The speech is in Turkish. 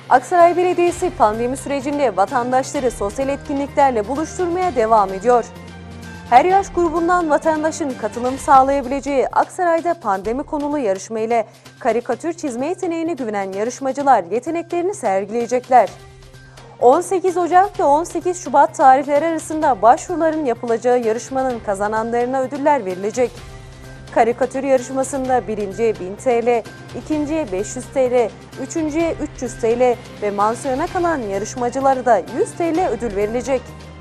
Aksaray Belediyesi pandemi sürecinde vatandaşları sosyal etkinliklerle buluşturmaya devam ediyor. Her yaş grubundan vatandaşın katılım sağlayabileceği Aksaray'da pandemi konulu yarışma ile karikatür çizme yeteneğine güvenen yarışmacılar yeteneklerini sergileyecekler. 18 Ocak ve 18 Şubat tarihleri arasında başvuruların yapılacağı yarışmanın kazananlarına ödüller verilecek. Karikatür yarışmasında birinciye 1000 TL, ikinciye 500 TL, üçüncüye 300 TL ve mansiyona kalan yarışmacılara da 100 TL ödül verilecek.